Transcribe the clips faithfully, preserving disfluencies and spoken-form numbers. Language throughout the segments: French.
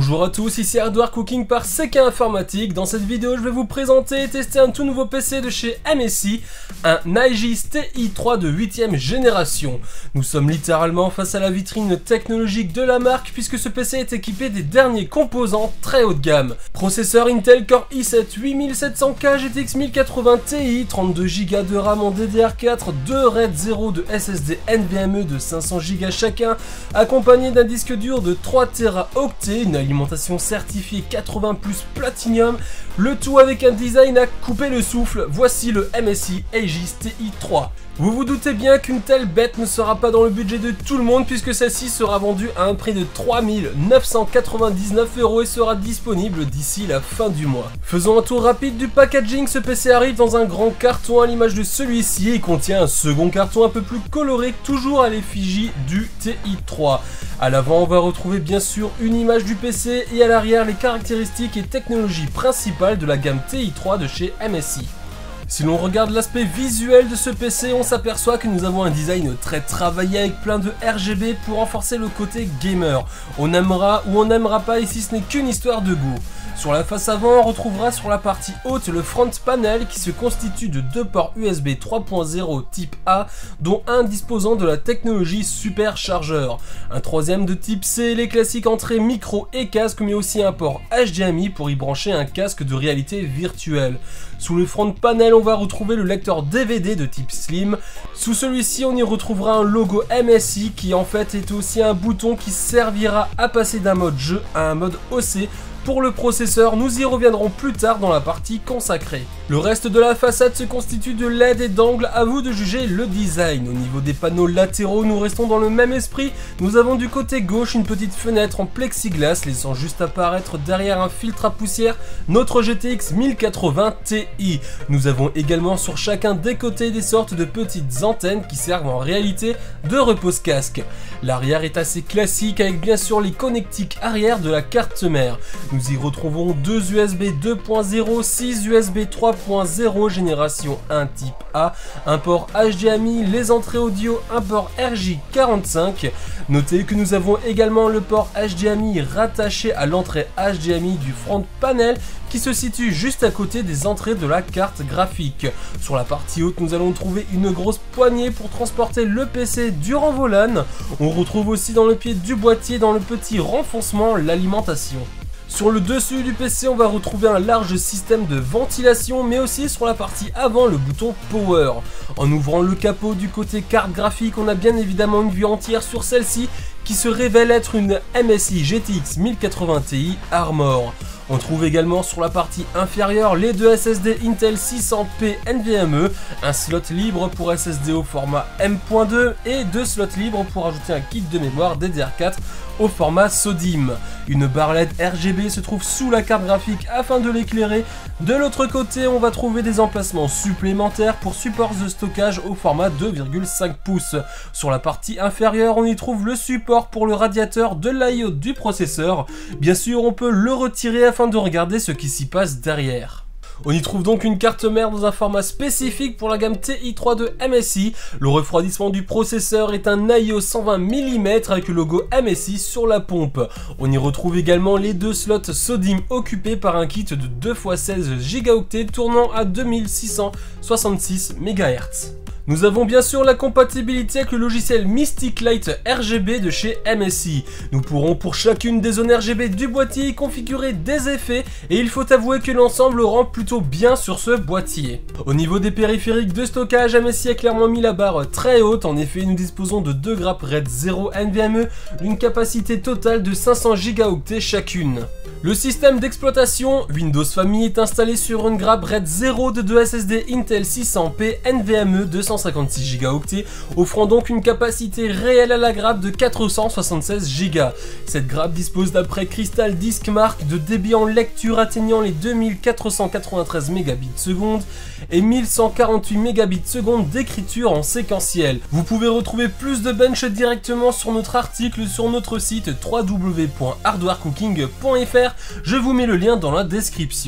Bonjour à tous, ici Hardware Cooking par C K Informatique. Dans cette vidéo, je vais vous présenter et tester un tout nouveau P C de chez M S I, un Aegis T I trois de huitième génération. Nous sommes littéralement face à la vitrine technologique de la marque puisque ce P C est équipé des derniers composants très haut de gamme. Processeur Intel Core i sept huit mille sept cents K G T X mille quatre-vingts Ti, trente-deux giga de RAM en D D R quatre, deux RAID zéro de S S D N V M e de cinq cents giga chacun, accompagné d'un disque dur de trois téraoctets, une alimentation certifiée quatre-vingts plus Platinum, le tout avec un design à couper le souffle. Voici le M S I Aegis T I trois. Vous vous doutez bien qu'une telle bête ne sera pas dans le budget de tout le monde puisque celle-ci sera vendue à un prix de trois mille neuf cent quatre-vingt-dix-neuf euros et sera disponible d'ici la fin du mois. Faisons un tour rapide du packaging. Ce P C arrive dans un grand carton à l'image de celui-ci et contient un second carton un peu plus coloré, toujours à l'effigie du T I trois. À l'avant, on va retrouver bien sûr une image du P C et à l'arrière les caractéristiques et technologies principales de la gamme T I trois de chez M S I. Si l'on regarde l'aspect visuel de ce P C, on s'aperçoit que nous avons un design très travaillé avec plein de R G B pour renforcer le côté gamer. On aimera ou on n'aimera pas, ici ce n'est qu'une histoire de goût. Sur la face avant, on retrouvera sur la partie haute le front panel qui se constitue de deux ports U S B trois point zéro type A, dont un disposant de la technologie superchargeur. Un troisième de type C, les classiques entrées micro et casque, mais aussi un port H D M I pour y brancher un casque de réalité virtuelle. Sous le front panel, on va retrouver le lecteur D V D de type Slim. Sous celui-ci, on y retrouvera un logo M S I qui en fait est aussi un bouton qui servira à passer d'un mode jeu à un mode O C. Pour le processeur, nous y reviendrons plus tard dans la partie consacrée. Le reste de la façade se constitue de L E D et d'angles, à vous de juger le design. Au niveau des panneaux latéraux, nous restons dans le même esprit. Nous avons du côté gauche une petite fenêtre en plexiglas, laissant juste apparaître derrière un filtre à poussière notre G T X mille quatre-vingts Ti. Nous avons également sur chacun des côtés des sortes de petites antennes qui servent en réalité de repose-casque. L'arrière est assez classique avec bien sûr les connectiques arrière de la carte mère. Nous y retrouvons deux U S B deux point zéro, six U S B trois point zéro génération un type A, un port H D M I, les entrées audio, un port R J quarante-cinq. Notez que nous avons également le port H D M I rattaché à l'entrée H D M I du front panel qui se situe juste à côté des entrées de la carte graphique. Sur la partie haute, nous allons trouver une grosse poignée pour transporter le P C durant vos LAN. On retrouve aussi dans le pied du boîtier, dans le petit renfoncement, l'alimentation. Sur le dessus du P C, on va retrouver un large système de ventilation, mais aussi sur la partie avant le bouton Power. En ouvrant le capot du côté carte graphique, on a bien évidemment une vue entière sur celle-ci qui se révèle être une M S I G T X mille quatre-vingts Ti Armor. On trouve également sur la partie inférieure les deux S S D Intel six cents P N V M e, un slot libre pour S S D au format M point deux et deux slots libres pour ajouter un kit de mémoire D D R quatre au format SODIMM. Une barre L E D R G B se trouve sous la carte graphique afin de l'éclairer. De l'autre côté, on va trouver des emplacements supplémentaires pour support de stockage au format deux virgule cinq pouces. Sur la partie inférieure, on y trouve le support pour le radiateur de l'I O du processeur. Bien sûr, on peut le retirer afin de regarder ce qui s'y passe derrière. On y trouve donc une carte mère dans un format spécifique pour la gamme T I trois de M S I. Le refroidissement du processeur est un I O cent vingt millimètres avec le logo M S I sur la pompe. On y retrouve également les deux slots SODIMM occupés par un kit de deux fois seize gigaoctets tournant à deux mille six cent soixante-six mégahertz. Nous avons bien sûr la compatibilité avec le logiciel Mystic Light R G B de chez M S I. Nous pourrons pour chacune des zones R G B du boîtier configurer des effets et il faut avouer que l'ensemble rend plutôt bien sur ce boîtier. Au niveau des périphériques de stockage, M S I a clairement mis la barre très haute. En effet, nous disposons de deux grappes RAID zéro N V M e d'une capacité totale de cinq cents gigaoctets chacune. Le système d'exploitation Windows Family est installé sur une grappe RAID zéro de deux S S D Intel six cents P N V M e deux cent cinquante-six gigaoctets, offrant donc une capacité réelle à la grappe de quatre cent soixante-seize giga. Cette grappe dispose d'après Crystal Disk Mark de débit en lecture atteignant les deux mille quatre cent quatre-vingt-treize mégabits seconde et mille cent quarante-huit mégabits seconde d'écriture en séquentiel. Vous pouvez retrouver plus de bench directement sur notre article sur notre site w w w point hardware cooking point f r. Je vous mets le lien dans la description.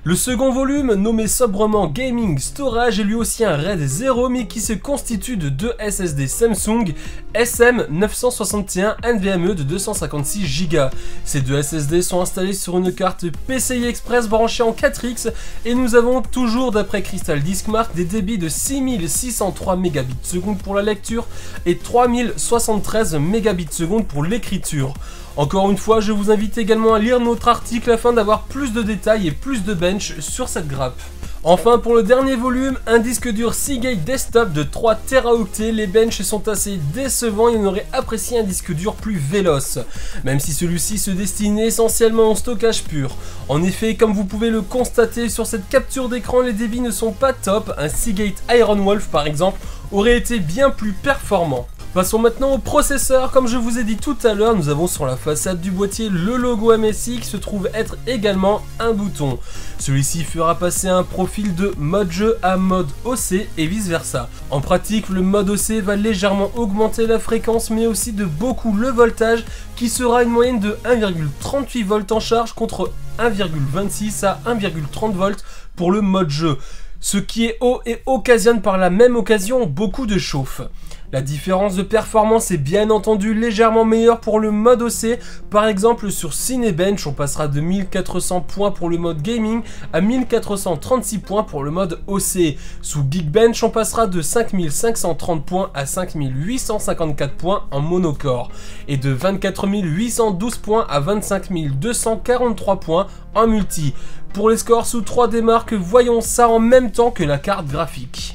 Le second volume, nommé sobrement Gaming Storage, est lui aussi un RAID zéro mais qui se constitue de deux S S D Samsung S M neuf cent soixante et un NVMe de deux cent cinquante-six giga. Ces deux S S D sont installés sur une carte P C I Express branchée en quatre X et nous avons toujours d'après Crystal Diskmark des débits de six mille six cent trois mégabits seconde pour la lecture et trois mille soixante-treize mégabits seconde pour l'écriture. Encore une fois, je vous invite également à lire notre article afin d'avoir plus de détails et plus de bench sur cette grappe. Enfin, pour le dernier volume, un disque dur Seagate Desktop de trois téraoctets, les benches sont assez décevants et on aurait apprécié un disque dur plus véloce, même si celui-ci se destine essentiellement au stockage pur. En effet, comme vous pouvez le constater sur cette capture d'écran, les débits ne sont pas top, un Seagate Ironwolf par exemple aurait été bien plus performant. Passons maintenant au processeur. Comme je vous ai dit tout à l'heure, nous avons sur la façade du boîtier le logo M S I qui se trouve être également un bouton. Celui-ci fera passer un profil de mode jeu à mode O C et vice versa. En pratique, le mode O C va légèrement augmenter la fréquence mais aussi de beaucoup le voltage qui sera une moyenne de un virgule trente-huit volts en charge contre un virgule vingt-six à un virgule trente volts pour le mode jeu. Ce qui est haut et occasionne par la même occasion beaucoup de chauffe. La différence de performance est bien entendu légèrement meilleure pour le mode O C. Par exemple sur Cinebench, on passera de mille quatre cents points pour le mode gaming à mille quatre cent trente-six points pour le mode O C. Sous Geekbench, on passera de cinq mille cinq cent trente points à cinq mille huit cent cinquante-quatre points en monocore et de vingt-quatre mille huit cent douze points à vingt-cinq mille deux cent quarante-trois points en multi. Pour les scores sous trois D Mark, voyons ça en même temps que la carte graphique.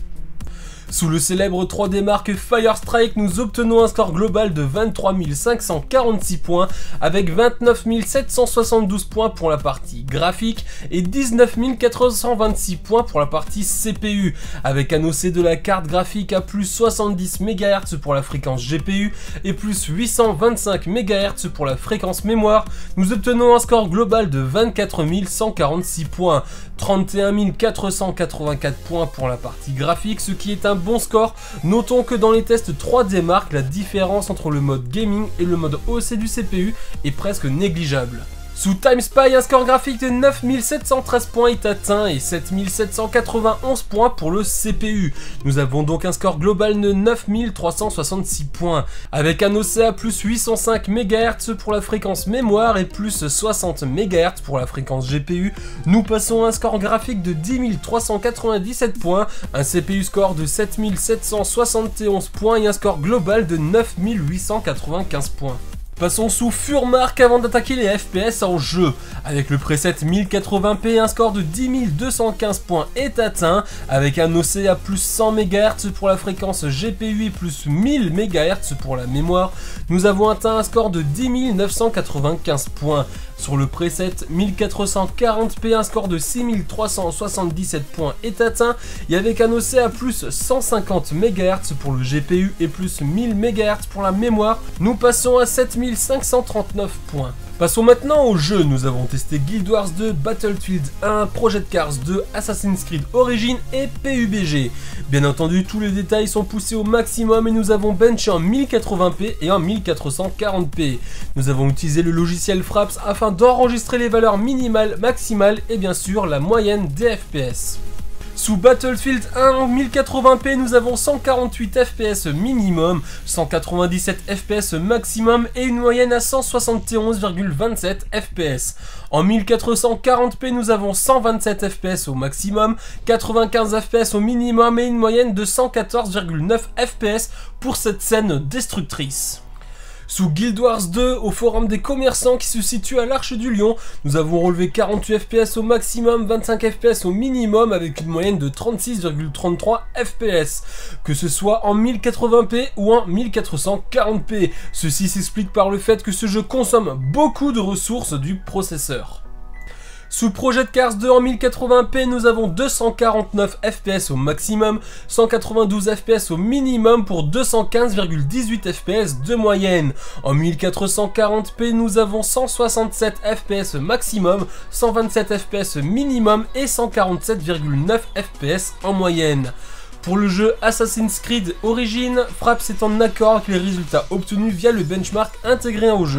Sous le célèbre trois D Mark Firestrike, nous obtenons un score global de vingt-trois mille cinq cent quarante-six points avec vingt-neuf mille sept cent soixante-douze points pour la partie graphique et dix-neuf mille quatre cent vingt-six points pour la partie C P U, avec un O C de la carte graphique à plus soixante-dix mégahertz pour la fréquence G P U et plus huit cent vingt-cinq mégahertz pour la fréquence mémoire. Nous obtenons un score global de vingt-quatre mille cent quarante-six points, trente et un mille quatre cent quatre-vingt-quatre points pour la partie graphique, ce qui est un bon score. Notons que dans les tests trois D Mark, la différence entre le mode gaming et le mode O C du C P U est presque négligeable. Sous TimeSpy, un score graphique de neuf mille sept cent treize points est atteint et sept mille sept cent quatre-vingt-onze points pour le C P U. Nous avons donc un score global de neuf mille trois cent soixante-six points, avec un O C à plus huit cent cinq mégahertz pour la fréquence mémoire et plus soixante mégahertz pour la fréquence G P U. Nous passons à un score graphique de dix mille trois cent quatre-vingt-dix-sept points, un C P U score de sept mille sept cent soixante et onze points et un score global de neuf mille huit cent quatre-vingt-quinze points. Passons sous Furmark avant d'attaquer les F P S en jeu. Avec le preset mille quatre-vingts p, un score de dix mille deux cent quinze points est atteint, avec un O C à plus cent mégahertz pour la fréquence G P U et plus mille mégahertz pour la mémoire. Nous avons atteint un score de dix mille neuf cent quatre-vingt-quinze points. Sur le preset mille quatre cent quarante p, un score de six mille trois cent soixante-dix-sept points est atteint, et avec un O C à plus cent cinquante mégahertz pour le G P U et plus mille mégahertz pour la mémoire, nous passons à sept mille cinq cent trente-neuf points. Passons maintenant au jeu. Nous avons testé Guild Wars deux, Battlefield un, Project Cars deux, Assassin's Creed Origins et P U B G. Bien entendu, tous les détails sont poussés au maximum et nous avons benché en mille quatre-vingts p et en mille quatre cent quarante p. Nous avons utilisé le logiciel Fraps afin d'enregistrer les valeurs minimales, maximales et bien sûr la moyenne des F P S. Sous Battlefield un en mille quatre-vingts p, nous avons cent quarante-huit F P S minimum, cent quatre-vingt-dix-sept F P S maximum et une moyenne à cent soixante et onze virgule vingt-sept F P S. En mille quatre cent quarante p, nous avons cent vingt-sept F P S au maximum, quatre-vingt-quinze F P S au minimum et une moyenne de cent quatorze virgule neuf F P S pour cette scène destructrice. Sous Guild Wars deux, au forum des commerçants qui se situe à l'Arche du Lion, nous avons relevé quarante-huit F P S au maximum, vingt-cinq F P S au minimum avec une moyenne de trente-six virgule trente-trois F P S, que ce soit en mille quatre-vingts p ou en mille quatre cent quarante p. Ceci s'explique par le fait que ce jeu consomme beaucoup de ressources du processeur. Sous Project Cars deux en mille quatre-vingts p, nous avons deux cent quarante-neuf F P S au maximum, cent quatre-vingt-douze F P S au minimum pour deux cent quinze virgule dix-huit F P S de moyenne. En mille quatre cent quarante p, nous avons cent soixante-sept F P S maximum, cent vingt-sept F P S minimum et cent quarante-sept virgule neuf F P S en moyenne. Pour le jeu Assassin's Creed Origins, Fraps est en accord avec les résultats obtenus via le benchmark intégré au jeu.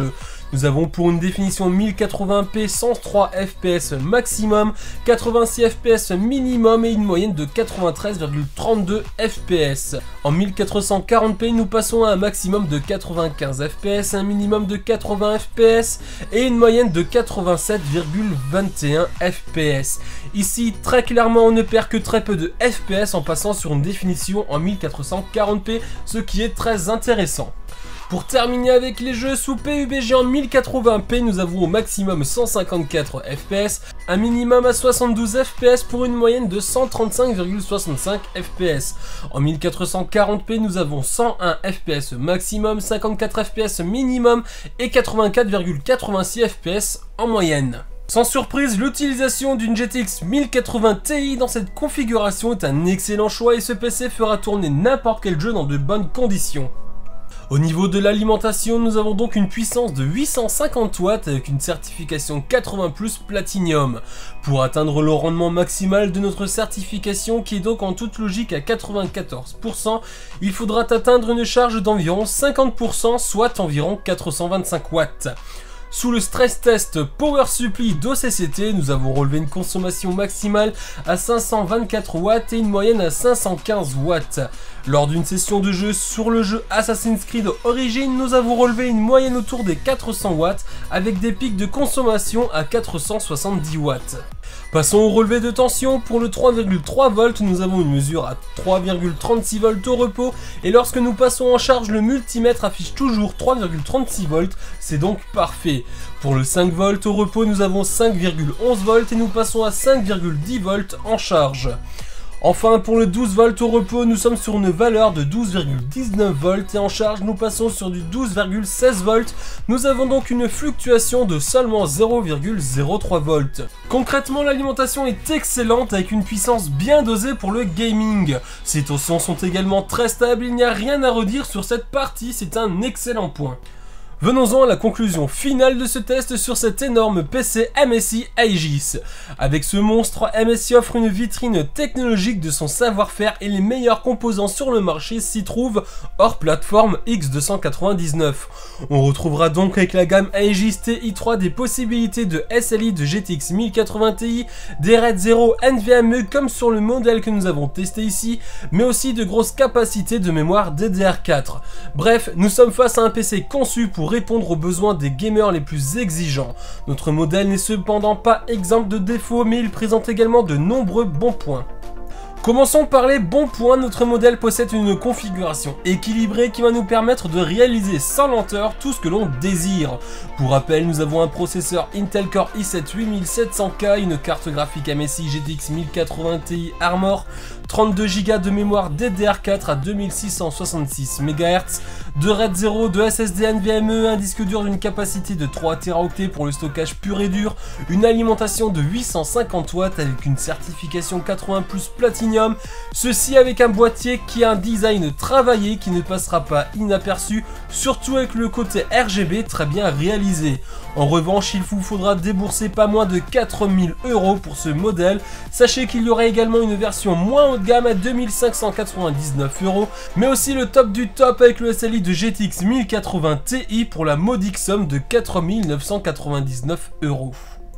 Nous avons pour une définition mille quatre-vingts p cent trois F P S maximum, quatre-vingt-six F P S minimum et une moyenne de quatre-vingt-treize virgule trente-deux F P S. En mille quatre cent quarante p, nous passons à un maximum de quatre-vingt-quinze F P S, un minimum de quatre-vingts F P S et une moyenne de quatre-vingt-sept virgule vingt et un F P S. Ici, très clairement, on ne perd que très peu de F P S en passant sur une définition en mille quatre cent quarante p, ce qui est très intéressant. Pour terminer avec les jeux sous P U B G en mille quatre-vingts p, nous avons au maximum cent cinquante-quatre F P S, un minimum à soixante-douze F P S pour une moyenne de cent trente-cinq virgule soixante-cinq F P S. En mille quatre cent quarante p, nous avons cent un F P S maximum, cinquante-quatre F P S minimum et quatre-vingt-quatre virgule quatre-vingt-six F P S en moyenne. Sans surprise, l'utilisation d'une G T X mille quatre-vingts Ti dans cette configuration est un excellent choix et ce P C fera tourner n'importe quel jeu dans de bonnes conditions. Au niveau de l'alimentation, nous avons donc une puissance de huit cent cinquante watts avec une certification quatre-vingts plus Platinum. Pour atteindre le rendement maximal de notre certification, qui est donc en toute logique à quatre-vingt-quatorze pour cent, il faudra atteindre une charge d'environ cinquante pour cent, soit environ quatre cent vingt-cinq watts. Sous le stress test Power Supply d'O C C T, nous avons relevé une consommation maximale à cinq cent vingt-quatre watts et une moyenne à cinq cent quinze watts. Lors d'une session de jeu sur le jeu Assassin's Creed Origins, nous avons relevé une moyenne autour des quatre cents watts avec des pics de consommation à quatre cent soixante-dix watts. Passons au relevé de tension. Pour le trois virgule trois volts, nous avons une mesure à trois virgule trente-six volts au repos et lorsque nous passons en charge, le multimètre affiche toujours trois virgule trente-six volts, c'est donc parfait. Pour le cinq volts au repos, nous avons cinq virgule onze volts et nous passons à cinq virgule dix volts en charge. Enfin, pour le douze volts au repos, nous sommes sur une valeur de douze virgule dix-neuf volts et en charge, nous passons sur du douze virgule seize volts. Nous avons donc une fluctuation de seulement zéro virgule zéro trois volts. Concrètement, l'alimentation est excellente avec une puissance bien dosée pour le gaming. Ces tensions sont également très stables, il n'y a rien à redire sur cette partie, c'est un excellent point. Venons-en à la conclusion finale de ce test sur cet énorme P C M S I Aegis. Avec ce monstre, M S I offre une vitrine technologique de son savoir-faire et les meilleurs composants sur le marché s'y trouvent hors plateforme X deux cent quatre-vingt-dix-neuf. On retrouvera donc avec la gamme Aegis T I trois des possibilités de S L I de G T X mille quatre-vingts Ti, des RAID zéro N V M e comme sur le modèle que nous avons testé ici, mais aussi de grosses capacités de mémoire D D R quatre. Bref, nous sommes face à un P C conçu pour répondre aux besoins des gamers les plus exigeants. Notre modèle n'est cependant pas exempt de défauts, mais il présente également de nombreux bons points. Commençons par les bons points. Notre modèle possède une configuration équilibrée qui va nous permettre de réaliser sans lenteur tout ce que l'on désire. Pour rappel, nous avons un processeur Intel Core i sept huit mille sept cents K, une carte graphique M S I G T X mille quatre-vingts Ti Armor, trente-deux giga de mémoire D D R quatre à deux mille six cent soixante-six mégahertz, deux RAID zéro, deux S S D N V M e, un disque dur d'une capacité de trois téraoctets pour le stockage pur et dur, une alimentation de huit cent cinquante watts avec une certification quatre-vingts plus Platinum, ceci avec un boîtier qui a un design travaillé qui ne passera pas inaperçu, surtout avec le côté R G B très bien réalisé. En revanche, il vous faudra débourser pas moins de quatre mille euros pour ce modèle. Sachez qu'il y aura également une version moins haut de gamme à deux mille cinq cent quatre-vingt-dix-neuf euros, mais aussi le top du top avec le S L I de G T X mille quatre-vingts Ti pour la modique somme de quatre mille neuf cent quatre-vingt-dix-neuf euros.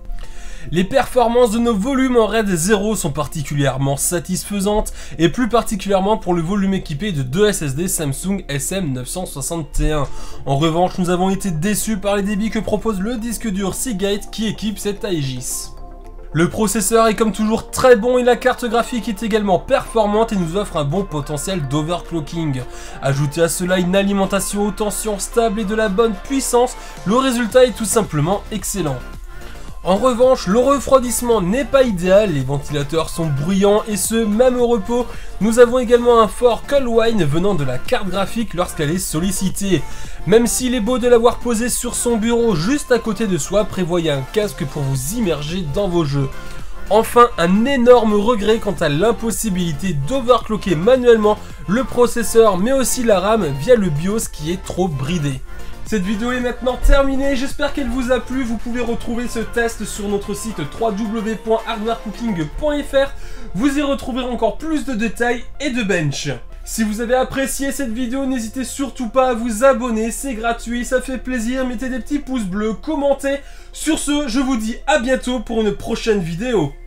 Les performances de nos volumes en RAID zéro sont particulièrement satisfaisantes, et plus particulièrement pour le volume équipé de deux S S D Samsung S M neuf cent soixante et un. En revanche, nous avons été déçus par les débits que propose le disque dur Seagate qui équipe cette Aegis. Le processeur est comme toujours très bon et la carte graphique est également performante et nous offre un bon potentiel d'overclocking. Ajoutez à cela une alimentation aux tensions stables et de la bonne puissance, le résultat est tout simplement excellent. En revanche, le refroidissement n'est pas idéal, les ventilateurs sont bruyants et ce, même au repos. Nous avons également un fort cold whine venant de la carte graphique lorsqu'elle est sollicitée. Même s'il est beau de l'avoir posé sur son bureau juste à côté de soi, prévoyez un casque pour vous immerger dans vos jeux. Enfin, un énorme regret quant à l'impossibilité d'overclocker manuellement le processeur mais aussi la RAM via le BIOS qui est trop bridé. Cette vidéo est maintenant terminée, j'espère qu'elle vous a plu. Vous pouvez retrouver ce test sur notre site w w w point hardwarecooking point f r. Vous y retrouverez encore plus de détails et de bench. Si vous avez apprécié cette vidéo, n'hésitez surtout pas à vous abonner, c'est gratuit, ça fait plaisir, mettez des petits pouces bleus, commentez. Sur ce, je vous dis à bientôt pour une prochaine vidéo.